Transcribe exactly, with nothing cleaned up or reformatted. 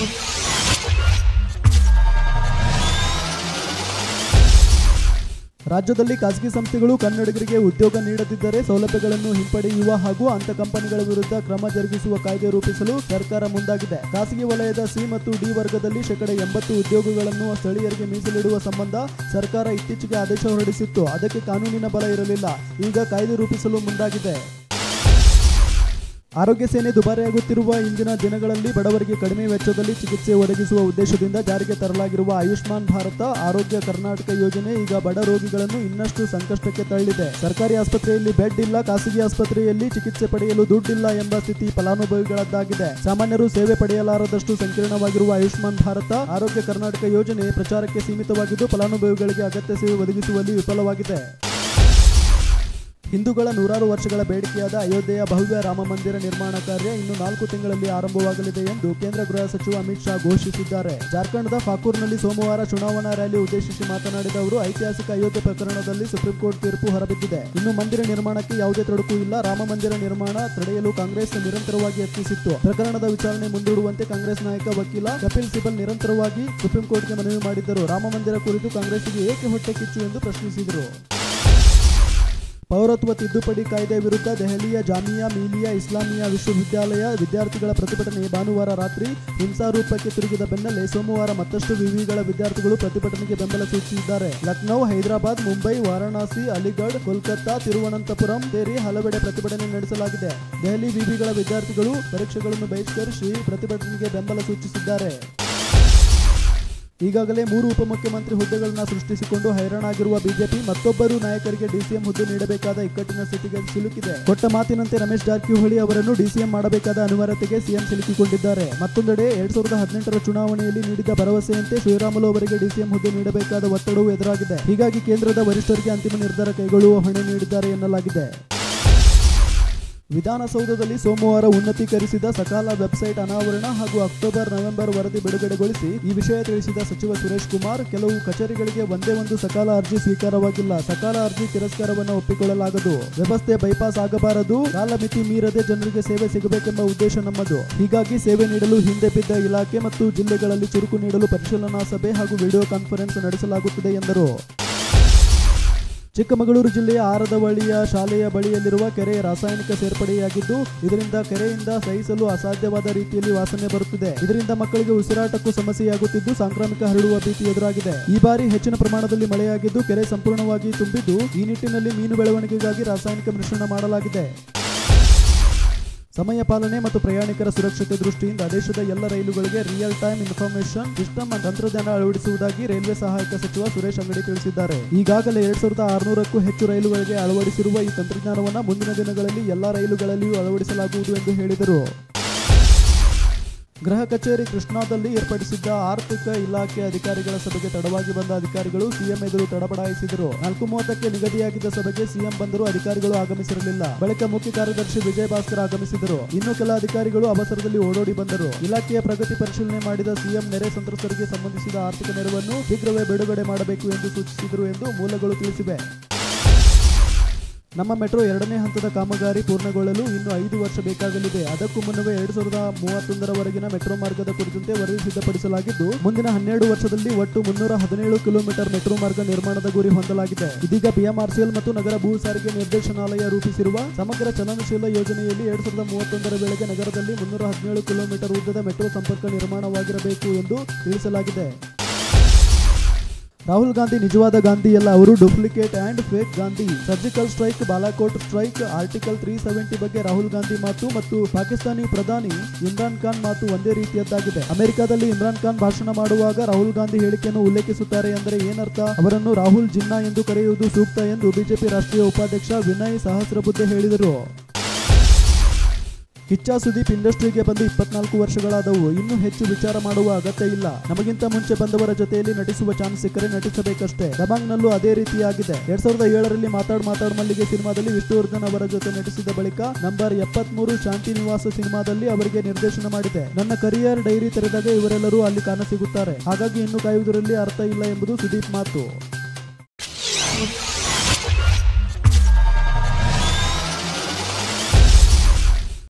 ರಾಜ್ಯದಲ್ಲಿ ಖಾಸಗಿ ಸಂಸ್ಥೆಗಳು ಕನ್ನಡಿಗರಿಗೆ ಉದ್ಯೋಗ ನೀಡದಿದ್ದರೆ ಸೌಲಭ್ಯಗಳನ್ನು ಹಿಂಪಡೆಯುವ ಹಾಗೂ ಅಂಥ ಕಂಪನಿಗಳ ವಿರುದ್ಧ ಕ್ರಮ ಜರುಗಿಸುವ ಕಾಯ್ದೆ ರೂಪಿಸಲು ಸರ್ಕಾರ ಮುಂದಾಗಿದೆ. ಖಾಸಗಿ ವಲಯದ ಸಿ ಮತ್ತು ಡಿ ವರ್ಗದಲ್ಲಿ ಶೇಕಡ ಎಂಬತ್ತು ಉದ್ಯೋಗಗಳನ್ನು ಸ್ಥಳೀಯರಿಗೆ ಮೀಸಲಿಡುವ ಸಂಬಂಧ ಸರ್ಕಾರ ಇತ್ತೀಚೆಗೆ ಆದೇಶ ಹೊರಡಿಸಿತ್ತು. ಅದಕ್ಕೆ ಕಾನೂನಿನ ಬಲ ಇರಲಿಲ್ಲ. ಈಗ ಕಾಯ್ದೆ ರೂಪಿಸಲು ಮುಂದಾಗಿದೆ. ಆರೋಗ್ಯ ಸೇನೆ ದುಬಾರಿಯಾಗುತ್ತಿರುವ ಇಂದಿನ ದಿನಗಳಲ್ಲಿ ಬಡವರಿಗೆ ಕಡಿಮೆ ವೆಚ್ಚದಲ್ಲಿ ಚಿಕಿತ್ಸೆ ಒದಗಿಸುವ ಉದ್ದೇಶದಿಂದ ಜಾರಿಗೆ ತರಲಾಗಿರುವ ಆಯುಷ್ಮಾನ್ ಭಾರತ ಆರೋಗ್ಯ ಕರ್ನಾಟಕ ಯೋಜನೆ ಈಗ ಬಡ ರೋಗಿಗಳನ್ನು ಇನ್ನಷ್ಟು ಸಂಕಷ್ಟಕ್ಕೆ ತಳ್ಳಿದೆ. ಸರ್ಕಾರಿ ಆಸ್ಪತ್ರೆಯಲ್ಲಿ ಬೆಡ್ ಇಲ್ಲ, ಖಾಸಗಿ ಆಸ್ಪತ್ರೆಯಲ್ಲಿ ಚಿಕಿತ್ಸೆ ಪಡೆಯಲು ದುಡ್ಡಿಲ್ಲ ಎಂಬ ಸ್ಥಿತಿ ಫಲಾನುಭವಿಗಳದ್ದಾಗಿದೆ. ಸಾಮಾನ್ಯರು ಸೇವೆ ಪಡೆಯಲಾರದಷ್ಟು ಸಂಕೀರ್ಣವಾಗಿರುವ ಆಯುಷ್ಮಾನ್ ಭಾರತ ಆರೋಗ್ಯ ಕರ್ನಾಟಕ ಯೋಜನೆ ಪ್ರಚಾರಕ್ಕೆ ಸೀಮಿತವಾಗಿದ್ದು ಫಲಾನುಭವಿಗಳಿಗೆ ಅಗತ್ಯ ಸೇವೆ ಒದಗಿಸುವಲ್ಲಿ ವಿಫಲವಾಗಿದೆ. ಹಿಂದೂಗಳ ನೂರಾರು ವರ್ಷಗಳ ಬೇಡಿಕೆಯಾದ ಅಯೋಧ್ಯೆಯ ಭವ್ಯ ರಾಮ ಮಂದಿರ ನಿರ್ಮಾಣ ಕಾರ್ಯ ಇನ್ನು ನಾಲ್ಕು ತಿಂಗಳಲ್ಲಿ ಆರಂಭವಾಗಲಿದೆ ಎಂದು ಕೇಂದ್ರ ಗೃಹ ಸಚಿವ ಅಮಿತ್ ಶಾ ಘೋಷಿಸಿದ್ದಾರೆ. ಜಾರ್ಖಂಡ್ನ ಫಾಕೂರ್ನಲ್ಲಿ ಸೋಮವಾರ ಚುನಾವಣಾ ರ್ಯಾಲಿ ಉದ್ದೇಶಿಸಿ ಮಾತನಾಡಿದ ಅವರು, ಐತಿಹಾಸಿಕ ಅಯೋಧ್ಯೆ ಪ್ರಕರಣದಲ್ಲಿ ಸುಪ್ರೀಂ ಕೋರ್ಟ್ ತೀರ್ಪು ಹೊರಬಿದ್ದಿದೆ. ಇನ್ನು ಮಂದಿರ ನಿರ್ಮಾಣಕ್ಕೆ ಯಾವುದೇ ತೊಡಕು ಇಲ್ಲ. ರಾಮ ಮಂದಿರ ನಿರ್ಮಾಣ ತಡೆಯಲು ಕಾಂಗ್ರೆಸ್ ನಿರಂತರವಾಗಿ ಯತ್ನಿಸಿತ್ತು. ಪ್ರಕರಣದ ವಿಚಾರಣೆ ಮುಂದೂಡುವಂತೆ ಕಾಂಗ್ರೆಸ್ ನಾಯಕ ವಕೀಲ ಕಪಿಲ್ ಸಿಬಲ್ ನಿರಂತರವಾಗಿ ಸುಪ್ರೀಂ ಕೋರ್ಟ್ಗೆ ಮನವಿ ಮಾಡಿದ್ದರು. ರಾಮ ಮಂದಿರ ಕುರಿತು ಕಾಂಗ್ರೆಸ್ಗೆ ಏಕೆ ಹೊಟ್ಟೆ ಕಿಚ್ಚು ಎಂದು ಪ್ರಶ್ನಿಸಿದರು. ಪೌರತ್ವ ತಿದ್ದುಪಡಿ ಕಾಯ್ದೆ ವಿರುದ್ಧ ದೆಹಲಿಯ ಜಾಮಿಯಾ ಮಿಲಿಯಾ ಇಸ್ಲಾಮಿಯಾ ವಿಶ್ವವಿದ್ಯಾಲಯ ವಿದ್ಯಾರ್ಥಿಗಳ ಪ್ರತಿಭಟನೆ ಭಾನುವಾರ ರಾತ್ರಿ ಹಿಂಸಾರೂಪಕ್ಕೆ ತಿರುಗಿದ ಬೆನ್ನಲ್ಲೇ ಸೋಮವಾರ ಮತ್ತಷ್ಟು ವಿವಿಗಳ ವಿದ್ಯಾರ್ಥಿಗಳು ಪ್ರತಿಭಟನೆಗೆ ಬೆಂಬಲ ಸೂಚಿಸಿದ್ದಾರೆ. ಲಕ್ನೌ, ಹೈದರಾಬಾದ್, ಮುಂಬೈ, ವಾರಾಣಸಿ, ಅಲಿಗಢ್, ಕೋಲ್ಕತ್ತಾ, ತಿರುವನಂತಪುರಂ ಸೇರಿ ಹಲವೆಡೆ ಪ್ರತಿಭಟನೆ ನಡೆಸಲಾಗಿದೆ. ದೆಹಲಿ ವಿವಿಗಳ ವಿದ್ಯಾರ್ಥಿಗಳು ಪರೀಕ್ಷೆಗಳನ್ನು ಬಹಿಷ್ಕರಿಸಿ ಪ್ರತಿಭಟನೆಗೆ ಬೆಂಬಲ ಸೂಚಿಸಿದ್ದಾರೆ. ಈಗಾಗಲೇ ಮೂರು ಉಪಮುಖ್ಯಮಂತ್ರಿ ಹುದ್ದೆಗಳನ್ನು ಸೃಷ್ಟಿಸಿಕೊಂಡು ಹೈರಾಣಾಗಿರುವ ಬಿಜೆಪಿ ಮತ್ತೊಬ್ಬರು ನಾಯಕರಿಗೆ ಡಿಸಿಎಂ ಹುದ್ದೆ ನೀಡಬೇಕಾದ ಇಕ್ಕಟ್ಟಿನ ಸ್ಥಿತಿಗೆ ಸಿಲುಕಿದೆ. ಕೊಟ್ಟ ಮಾತಿನಂತೆ ರಮೇಶ್ ಜಾರಕಿಹೊಳಿ ಅವರನ್ನು ಡಿಸಿಎಂ ಮಾಡಬೇಕಾದ ಅನಿವಾರ್ಯತೆಗೆ ಸಿಎಂ ಸಿಲುಕಿಕೊಂಡಿದ್ದಾರೆ. ಮತ್ತೊಂದೆಡೆ ಎರಡ್ ಸಾವಿರದ ಹದಿನೆಂಟರ ಚುನಾವಣೆಯಲ್ಲಿ ನೀಡಿದ ಭರವಸೆಯಂತೆ ಶ್ರೀರಾಮುಲು ಅವರಿಗೆ ಡಿಸಿಎಂ ಹುದ್ದೆ ನೀಡಬೇಕಾದ ಒತ್ತಡವೂ ಎದುರಾಗಿದೆ. ಹೀಗಾಗಿ ಕೇಂದ್ರದ ವರಿಷ್ಠರಿಗೆ ಅಂತಿಮ ನಿರ್ಧಾರ ಕೈಗೊಳ್ಳುವ ಹೊಣೆ ನೀಡಿದ್ದಾರೆ ಎನ್ನಲಾಗಿದೆ. ವಿಧಾನಸೌಧದಲ್ಲಿ ಸೋಮವಾರ ಉನ್ನತೀಕರಿಸಿದ ಸಕಾಲ ವೆಬ್ಸೈಟ್ ಅನಾವರಣ ಹಾಗೂ ಅಕ್ಟೋಬರ್ ನವೆಂಬರ್ ವರದಿ ಬಿಡುಗಡೆಗೊಳಿಸಿ ಈ ವಿಷಯ ತಿಳಿಸಿದ ಸಚಿವ ಸುರೇಶ್ ಕುಮಾರ್, ಕೆಲವು ಕಚೇರಿಗಳಿಗೆ ಒಂದೇ ಒಂದು ಸಕಾಲ ಅರ್ಜಿ ಸ್ವೀಕಾರವಾಗಿಲ್ಲ. ಸಕಾಲ ಅರ್ಜಿ ತಿರಸ್ಕಾರವನ್ನು ಒಪ್ಪಿಕೊಳ್ಳಲಾಗದು. ವ್ಯವಸ್ಥೆ ಬೈಪಾಸ್ ಆಗಬಾರದು. ಕಾಲಮಿತಿ ಮೀರದೆ ಜನರಿಗೆ ಸೇವೆ ಸಿಗಬೇಕೆಂಬ ಉದ್ದೇಶ ನಮ್ಮದು. ಹೀಗಾಗಿ ಸೇವೆ ನೀಡಲು ಹಿಂದೆ ಬಿದ್ದ ಇಲಾಖೆ ಮತ್ತು ಜಿಲ್ಲೆಗಳಲ್ಲಿ ಚುರುಕು ನೀಡಲು ಪರಿಶೀಲನಾ ಸಭೆ ಹಾಗೂ ವಿಡಿಯೋ ಕಾನ್ಫರೆನ್ಸ್ ನಡೆಸಲಾಗುತ್ತಿದೆ ಎಂದರು. ಚಿಕ್ಕಮಗಳೂರು ಜಿಲ್ಲೆಯ ಆರದವಳ್ಳಿಯ ಶಾಲೆಯ ಬಳಿಯಲ್ಲಿರುವ ಕೆರೆ ರಾಸಾಯನಿಕ ಸೇರ್ಪಡೆಯಾಗಿದ್ದು ಇದರಿಂದ ಕೆರೆಯಿಂದ ಸಹಿಸಲು ಅಸಾಧ್ಯವಾದ ರೀತಿಯಲ್ಲಿ ವಾಸನೆ ಬರುತ್ತಿದೆ. ಇದರಿಂದ ಮಕ್ಕಳಿಗೆ ಉಸಿರಾಟಕ್ಕೂ ಸಮಸ್ಯೆಯಾಗುತ್ತಿದ್ದು ಸಾಂಕ್ರಾಮಿಕ ಹರಡುವ ಭೀತಿ ಎದುರಾಗಿದೆ. ಈ ಬಾರಿ ಹೆಚ್ಚಿನ ಪ್ರಮಾಣದಲ್ಲಿ ಮಳೆಯಾಗಿದ್ದು ಕೆರೆ ಸಂಪೂರ್ಣವಾಗಿ ತುಂಬಿದ್ದು ಈ ನಿಟ್ಟಿನಲ್ಲಿ ಮೀನು ಬೆಳವಣಿಗೆಗಾಗಿ ರಾಸಾಯನಿಕ ಮಿಶ್ರಣ ಮಾಡಲಾಗಿದೆ. ಸಮಯ ಪಾಲನೆ ಮತ್ತು ಪ್ರಯಾಣಿಕರ ಸುರಕ್ಷತೆ ದೃಷ್ಟಿಯಿಂದ ದೇಶದ ಎಲ್ಲ ರೈಲುಗಳಿಗೆ ರಿಯಲ್ ಟೈಮ್ ಇನ್ಫಾರ್ಮೇಷನ್ ಸಿಸ್ಟಮ್ ತಂತ್ರಜ್ಞಾನ ಅಳವಡಿಸುವುದಾಗಿ ರೈಲ್ವೆ ಸಹಾಯಕ ಸಚಿವ ಸುರೇಶ್ ಅಂಗಡಿ ತಿಳಿಸಿದ್ದಾರೆ. ಈಗಾಗಲೇ ಎರಡ್ ಸಾವಿರದ ಆರುನೂರಕ್ಕೂ ಹೆಚ್ಚು ರೈಲುಗಳಿಗೆ ಅಳವಡಿಸಿರುವ ಈ ತಂತ್ರಜ್ಞಾನವನ್ನು ಮುಂದಿನ ದಿನಗಳಲ್ಲಿ ಎಲ್ಲಾ ರೈಲುಗಳಲ್ಲಿಯೂ ಅಳವಡಿಸಲಾಗುವುದು ಎಂದು ಹೇಳಿದರು. ಗೃಹ ಕಚೇರಿ ಕೃಷ್ಣಾದಲ್ಲಿ ಏರ್ಪಡಿಸಿದ್ದ ಆರ್ಥಿಕ ಇಲಾಖೆ ಅಧಿಕಾರಿಗಳ ಸಭೆಗೆ ತಡವಾಗಿ ಬಂದ ಅಧಿಕಾರಿಗಳು ಸಿಎಂ ಎದುರು ತಡಬಡಾಯಿಸಿದರು. ನಾಲ್ಕು ಮೂವತ್ತಕ್ಕೆ ನಿಗದಿಯಾಗಿದ್ದ ಸಭೆಗೆ ಸಿಎಂ ಬಂದರೂ ಅಧಿಕಾರಿಗಳು ಆಗಮಿಸಿರಲಿಲ್ಲ. ಬಳಿಕ ಮುಖ್ಯ ಕಾರ್ಯದರ್ಶಿ ವಿಜಯ ಭಾಸ್ಕರ್ ಆಗಮಿಸಿದರು. ಇನ್ನು ಕೆಲ ಅಧಿಕಾರಿಗಳು ಅವಸರದಲ್ಲಿ ಓಡೋಡಿ ಬಂದರು. ಇಲಾಖೆಯ ಪ್ರಗತಿ ಪರಿಶೀಲನೆ ಮಾಡಿದ ಸಿಎಂ ನೆರೆ ಸಂತ್ರಸ್ತರಿಗೆ ಸಂಬಂಧಿಸಿದ ಆರ್ಥಿಕ ನೆರವನ್ನು ಶೀಘ್ರವೇ ಬಿಡುಗಡೆ ಮಾಡಬೇಕು ಎಂದು ಸೂಚಿಸಿದರು ಎಂದು ಮೂಲಗಳು ತಿಳಿಸಿವೆ. ನಮ್ಮ ಮೆಟ್ರೋ ಎರಡನೇ ಹಂತದ ಕಾಮಗಾರಿ ಪೂರ್ಣಗೊಳ್ಳಲು ಇನ್ನು ಐದು ವರ್ಷ ಬೇಕಾಗಲಿದೆ. ಅದಕ್ಕೂ ಮುನ್ನವೇ ಎರಡ್ ಸಾವಿರದ ಮೂವತ್ತೊಂದರವರೆಗಿನ ಮೆಟ್ರೋ ಮಾರ್ಗದ ಕುರಿತಂತೆ ವರದಿ ಸಿದ್ಧಪಡಿಸಲಾಗಿದ್ದು ಮುಂದಿನ ಹನ್ನೆರಡು ವರ್ಷದಲ್ಲಿ ಒಟ್ಟು ಮುನ್ನೂರ ಹದಿನೇಳು ಕಿಲೋಮೀಟರ್ ಮೆಟ್ರೋ ಮಾರ್ಗ ನಿರ್ಮಾಣದ ಗುರಿ ಹೊಂದಲಾಗಿದೆ. ಇದೀಗ ಬಿಎಂಆರ್ಸಿಎಲ್ ಮತ್ತು ನಗರ ಭೂ ಸಾರಿಗೆ ನಿರ್ದೇಶನಾಲಯ ರೂಪಿಸಿರುವ ಸಮಗ್ರ ಚಲನಶೀಲ ಯೋಜನೆಯಲ್ಲಿ ಎರಡ್ ಸಾವಿರದ ಮೂವತ್ತೊಂದರ ವೇಳೆಗೆ ನಗರದಲ್ಲಿ ಮುನ್ನೂರ ಹದಿನೇಳು ಕಿಲೋಮೀಟರ್ ಉದ್ದದ ಮೆಟ್ರೋ ಸಂಪರ್ಕ ನಿರ್ಮಾಣವಾಗಿರಬೇಕು ಎಂದು ತಿಳಿಸಲಾಗಿದೆ. ರಾಹುಲ್ ಗಾಂಧಿ ನಿಜವಾದ ಗಾಂಧಿಯಲ್ಲ, ಅವರು duplicate and fake Gandhi. Surgical strike, Balakot strike, article three seventy ಬಗ್ಗೆ ರಾಹುಲ್ ಗಾಂಧಿ ಮಾತು ಮತ್ತು ಪಾಕಿಸ್ತಾನಿ ಪ್ರಧಾನಿ ಇಮ್ರಾನ್ ಖಾನ್ ಮಾತು ಒಂದೇ ರೀತಿಯದ್ದಾಗಿದೆ. ಅಮೆರಿಕದಲ್ಲಿ ಇಮ್ರಾನ್ ಖಾನ್ ಭಾಷಣ ಮಾಡುವಾಗ ರಾಹುಲ್ ಗಾಂಧಿ ಹೇಳಿಕೆಯನ್ನು ಉಲ್ಲೇಖಿಸುತ್ತಾರೆ ಎಂದರೆ ಏನರ್ಥ? ಅವರನ್ನು ರಾಹುಲ್ ಜಿನ್ನಾ ಎಂದು ಕರೆಯುವುದು ಸೂಕ್ತ ಎಂದು ಬಿಜೆಪಿ ರಾಷ್ಟ್ರೀಯ ಉಪಾಧ್ಯಕ್ಷ ವಿನಯ್ ಸಹಸ್ರಬುದ್ಧೆ ಹೇಳಿದರು. ಕಿಚ್ಚ ಸುದೀಪ್ ಇಂಡಸ್ಟ್ರಿಗೆ ಬಂದು ಇಪ್ಪತ್ನಾಲ್ಕು ವರ್ಷಗಳಾದವು. ಇನ್ನೂ ಹೆಚ್ಚು ವಿಚಾರ ಮಾಡುವ ಅಗತ್ಯ ಇಲ್ಲ. ನಮಗಿಂತ ಮುಂಚೆ ಬಂದವರ ಜೊತೆಯಲ್ಲಿ ನಟಿಸುವ ಚಾನ್ಸ್ ಸಿಕ್ಕರೆ ನಟಿಸಬೇಕಷ್ಟೇ. ದಬಾಂಗ್ನಲ್ಲೂ ಅದೇ ರೀತಿಯಾಗಿದೆ. ಎರಡ್ ಸಾವಿರದ ಏಳರಲ್ಲಿ ಮಾತಾಡ್ ಮಾತಾಡ್ ಮಲ್ಲಿಗೆ ಸಿನಿಮಾದಲ್ಲಿ ವಿಷ್ಣುವರ್ಧನ್ ಅವರ ಜೊತೆ ನಟಿಸಿದ ಬಳಿಕ ನಂಬರ್ ಎಪ್ಪತ್ಮೂರು ಶಾಂತಿ ನಿವಾಸ ಸಿನಿಮಾದಲ್ಲಿ ಅವರಿಗೆ ನಿರ್ದೇಶನ ಮಾಡಿದೆ. ನನ್ನ ಕರಿಯರ್ ಡೈರಿ ತೆರೆದಾಗ ಇವರೆಲ್ಲರೂ ಅಲ್ಲಿ ಕಾಣಸಿಗುತ್ತಾರೆ. ಹಾಗಾಗಿ ಇನ್ನು ಕಾಯುವುದರಲ್ಲಿ ಅರ್ಥ ಇಲ್ಲ ಎಂಬುದು ಸುದೀಪ್ ಮಾತು.